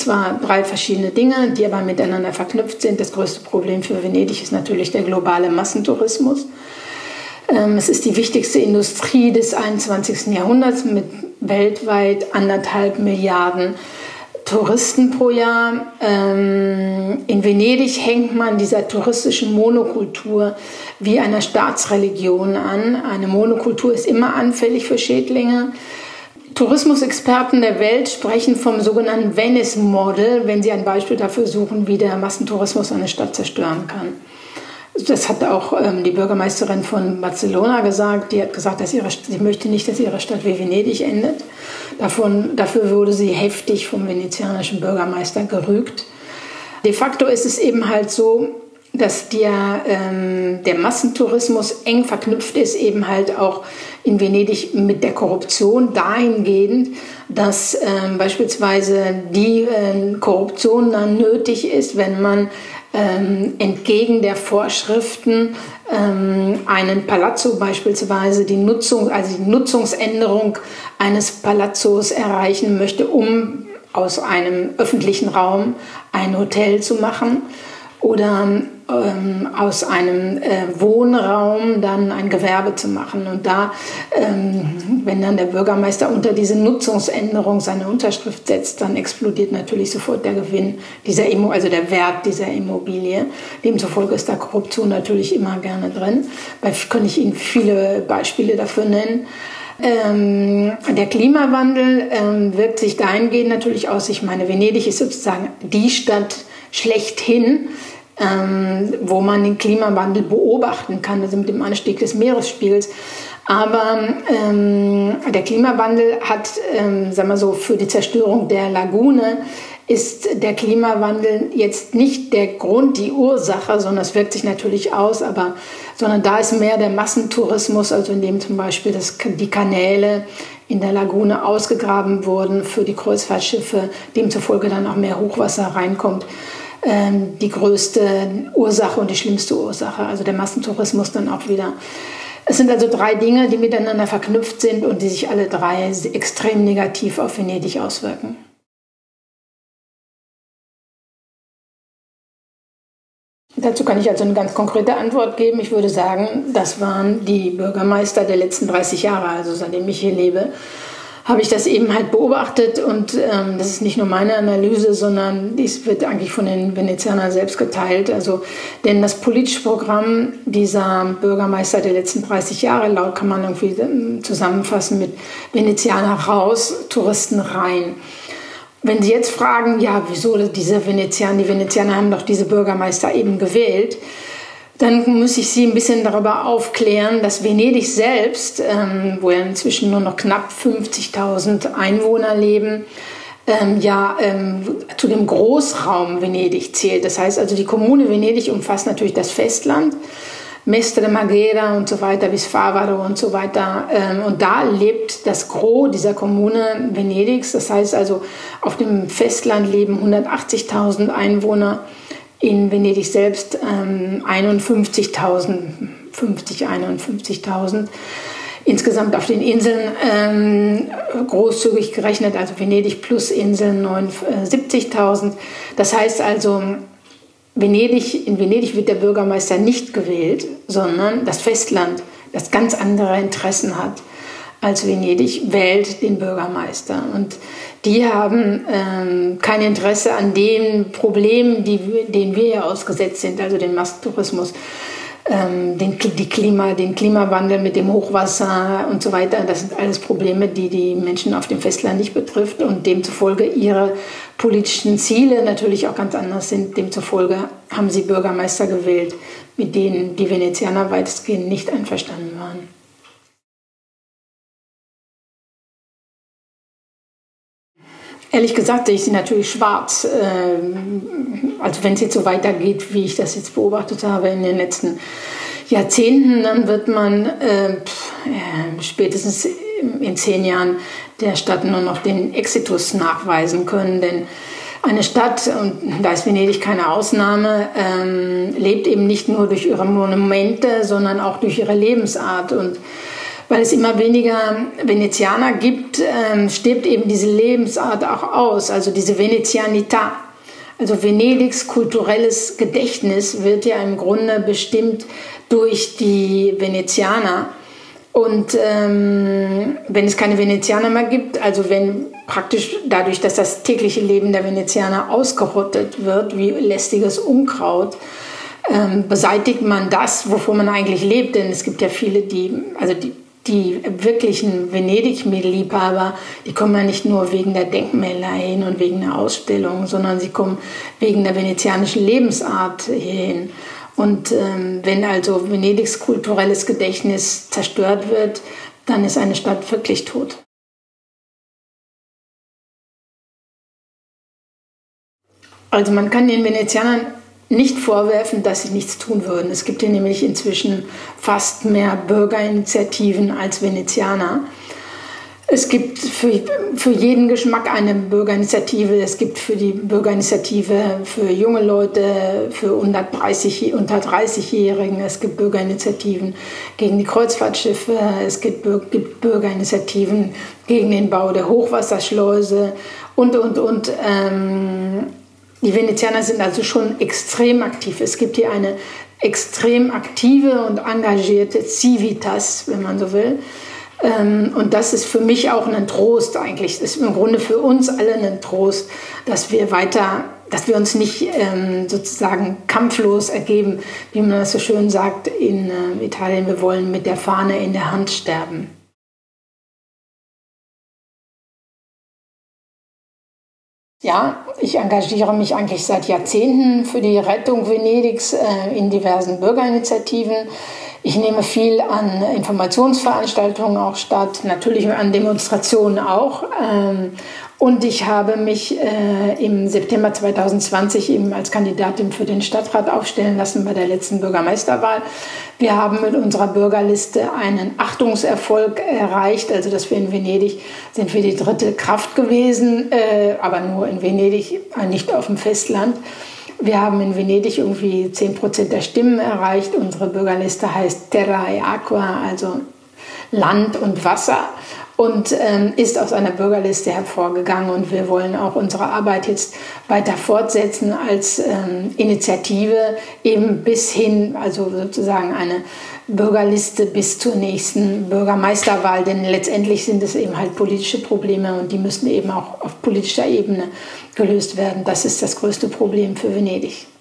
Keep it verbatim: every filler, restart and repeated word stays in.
zwar drei verschiedene Dinge, die aber miteinander verknüpft sind. Das größte Problem für Venedig ist natürlich der globale Massentourismus. Ähm, es ist die wichtigste Industrie des einundzwanzigsten Jahrhunderts mit weltweit anderthalb Milliarden Touristen pro Jahr. Ähm, in Venedig hängt man dieser touristischen Monokultur wie einer Staatsreligion an. Eine Monokultur ist immer anfällig für Schädlinge. Tourismusexperten der Welt sprechen vom sogenannten Venice Model, wenn sie ein Beispiel dafür suchen, wie der Massentourismus eine Stadt zerstören kann. Das hat auch ähm, die Bürgermeisterin von Barcelona gesagt. Die hat gesagt, dass ihre, sie möchte nicht, dass ihre Stadt wie Venedig endet. Davon, dafür wurde sie heftig vom venezianischen Bürgermeister gerügt. De facto ist es eben halt so, dass der, ähm, der Massentourismus eng verknüpft ist, eben halt auch in Venedig mit der Korruption dahingehend, dass ähm, beispielsweise die äh, Korruption dann nötig ist, wenn man ähm, entgegen der Vorschriften ähm, einen Palazzo beispielsweise die Nutzung, also die Nutzungsänderung eines Palazzos erreichen möchte, um aus einem öffentlichen Raum ein Hotel zu machen. Oder ähm, aus einem äh, Wohnraum dann ein Gewerbe zu machen. Und da, ähm, wenn dann der Bürgermeister unter diese Nutzungsänderung seine Unterschrift setzt, dann explodiert natürlich sofort der Gewinn dieser Immo, also der Wert dieser Immobilie. Demzufolge ist da Korruption natürlich immer gerne drin. Da kann ich Ihnen viele Beispiele dafür nennen. Ähm, der Klimawandel ähm, wirkt sich dahingehend natürlich aus. Ich meine, Venedig ist sozusagen die Stadt schlechthin, ähm, wo man den Klimawandel beobachten kann, also mit dem Anstieg des Meeresspiegels. Aber ähm, der Klimawandel hat, ähm, sagen wir so, für die Zerstörung der Lagune ist der Klimawandel jetzt nicht der Grund, die Ursache, sondern es wirkt sich natürlich aus, aber sondern da ist mehr der Massentourismus, also indem zum Beispiel das, die Kanäle in der Lagune ausgegraben wurden für die Kreuzfahrtschiffe, demzufolge dann auch mehr Hochwasser reinkommt. Ähm, die größte Ursache und die schlimmste Ursache, also der Massentourismus dann auch wieder. Es sind also drei Dinge, die miteinander verknüpft sind und die sich alle drei extrem negativ auf Venedig auswirken. Dazu kann ich also eine ganz konkrete Antwort geben. Ich würde sagen, das waren die Bürgermeister der letzten dreißig Jahre, also seitdem ich hier lebe, habe ich das eben halt beobachtet und ähm, das ist nicht nur meine Analyse, sondern dies wird eigentlich von den Venezianern selbst geteilt. Also, denn das politische Programm dieser Bürgermeister der letzten dreißig Jahre, laut kann man irgendwie zusammenfassen mit Venezianer raus, Touristen rein. Wenn Sie jetzt fragen, ja, wieso diese Venezianer, die Venezianer haben doch diese Bürgermeister eben gewählt, dann muss ich Sie ein bisschen darüber aufklären, dass Venedig selbst, ähm, wo ja inzwischen nur noch knapp fünfzigtausend Einwohner leben, ähm, ja ähm, zu dem Großraum Venedig zählt. Das heißt also, die Kommune Venedig umfasst natürlich das Festland, Mestre Marghera und so weiter, bis Favaro und so weiter. Ähm, und da lebt das Gros dieser Kommune Venedigs. Das heißt also, auf dem Festland leben hundertachtzigtausend Einwohner. In Venedig selbst ähm, einundfünfzigtausend, fünfzig, einundfünfzigtausend. Insgesamt auf den Inseln ähm, großzügig gerechnet, also Venedig plus Inseln neunundsiebzigtausend. Das heißt also, Venedig, in Venedig wird der Bürgermeister nicht gewählt, sondern das Festland, das ganz andere Interessen hat als Venedig, wählt den Bürgermeister. Und die haben ähm, kein Interesse an den Problemen, die, denen wir ja ausgesetzt sind, also den Massentourismus, ähm, den, die Klima, den Klimawandel mit dem Hochwasser und so weiter. Das sind alles Probleme, die die Menschen auf dem Festland nicht betrifft und demzufolge ihre politischen Ziele natürlich auch ganz anders sind. Demzufolge haben sie Bürgermeister gewählt, mit denen die Venezianer weitestgehend nicht einverstanden waren. Ehrlich gesagt sehe ich sie natürlich schwarz. Also wenn es jetzt so weitergeht, wie ich das jetzt beobachtet habe in den letzten Jahrzehnten, dann wird man äh, spätestens in zehn Jahren der Stadt nur noch den Exitus nachweisen können. Denn eine Stadt, und da ist Venedig keine Ausnahme, ähm, lebt eben nicht nur durch ihre Monumente, sondern auch durch ihre Lebensart. Und Weil es immer weniger Venezianer gibt, ähm, stirbt eben diese Lebensart auch aus, also diese Venezianità. Also Venedigs kulturelles Gedächtnis wird ja im Grunde bestimmt durch die Venezianer. Und ähm, wenn es keine Venezianer mehr gibt, also wenn praktisch dadurch, dass das tägliche Leben der Venezianer ausgerottet wird, wie lästiges Unkraut, ähm, beseitigt man das, wovon man eigentlich lebt. Denn es gibt ja viele, die, also die, die wirklichen Venedig-Liebhaber, die kommen ja nicht nur wegen der Denkmäler hin und wegen der Ausstellung, sondern sie kommen wegen der venezianischen Lebensart hierhin. Und ähm, wenn also Venedigs kulturelles Gedächtnis zerstört wird, dann ist eine Stadt wirklich tot. Also man kann den Venezianern nicht vorwerfen, dass sie nichts tun würden. Es gibt hier nämlich inzwischen fast mehr Bürgerinitiativen als Venezianer. Es gibt für, für jeden Geschmack eine Bürgerinitiative. Es gibt für die Bürgerinitiative für junge Leute, für unter dreißigjährigen. Es gibt Bürgerinitiativen gegen die Kreuzfahrtschiffe. Es gibt, gibt Bürgerinitiativen gegen den Bau der Hochwasserschleuse und, und, und. Ähm, die Venezianer sind also schon extrem aktiv. Es gibt hier eine extrem aktive und engagierte Civitas, wenn man so will. Und das ist für mich auch ein Trost eigentlich. Das ist im Grunde für uns alle ein Trost, dass wir weiter, dass wir uns nicht ähm, sozusagen kampflos ergeben, wie man das so schön sagt in äh, Italien. Wir wollen mit der Fahne in der Hand sterben. Ja, ich engagiere mich eigentlich seit Jahrzehnten für die Rettung Venedigs äh, in diversen Bürgerinitiativen. Ich nehme viel an Informationsveranstaltungen auch statt, natürlich an Demonstrationen auch. Ähm, und ich habe mich äh, im September zweitausendzwanzig eben als Kandidatin für den Stadtrat aufstellen lassen bei der letzten Bürgermeisterwahl. Wir haben mit unserer Bürgerliste einen Achtungserfolg erreicht, also dass wir in Venedig sind wir die dritte Kraft gewesen, äh, aber nur in Venedig, äh, nicht auf dem Festland. Wir haben in Venedig irgendwie zehn Prozent der Stimmen erreicht. Unsere Bürgerliste heißt Terra e Acqua, also Land und Wasser, und ähm, ist aus einer Bürgerliste hervorgegangen. Und wir wollen auch unsere Arbeit jetzt weiter fortsetzen als ähm, Initiative, eben bis hin, also sozusagen eine Bürgerliste bis zur nächsten Bürgermeisterwahl. Denn letztendlich sind es eben halt politische Probleme und die müssen eben auch auf politischer Ebene gelöst werden. Das ist das größte Problem für Venedig.